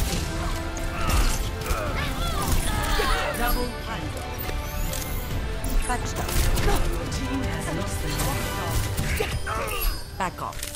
Double kill. Touchdown. Your team has lost the ball. Back off.